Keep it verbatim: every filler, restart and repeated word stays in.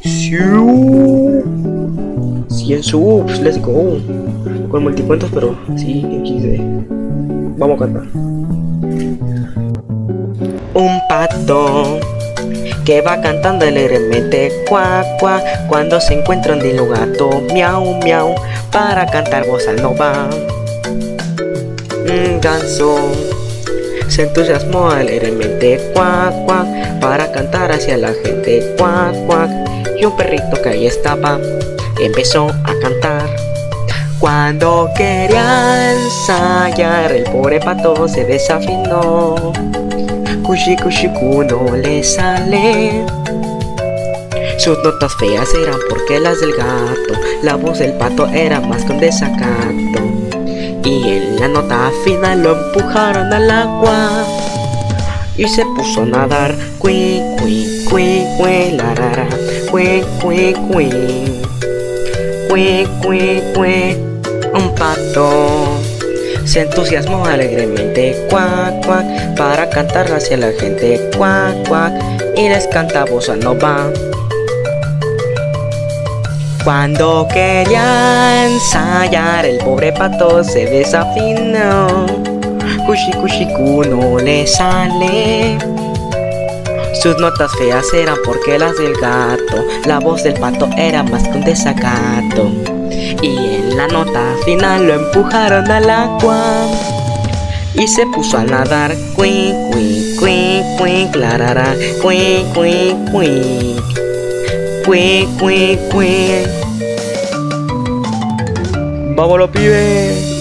cien subs, let's go. Con multicuentos, pero sí, equis de. Vamos a cantar. Un pato que va cantando alegremente cuac cuac cuando se encuentra un dilo gato miau miau para cantar bossa nova. Un ganso se entusiasmó alegremente cuac cuac para cantar hacia la gente cuac cuac, y un perrito que ahí estaba empezó a cantar. Cuando quería ensayar el pobre pato se desafinó. Cushi cushi cu no le sale. Sus notas feas eran porque las del gato. La voz del pato era más que un desacato. Y en la nota final lo empujaron al agua y se puso a nadar. Cui cui cui cui la ra ra. Cui cui cui cui cui cui. Un pato se entusiasmó alegremente cuac cuac para cantar hacia la gente cuac cuac y les canta bossa nova. Cuando quería ensayar el pobre pato se desafinó. Cushi cushi cu no le sale. Sus notas feas eran porque las del gato. La voz del pato era más que un desacato. Y en la nota final lo empujaron al agua y se puso a nadar. Cui cui cui cui clarara. Cui cui cui cui cui cui. Vámonos, pibes.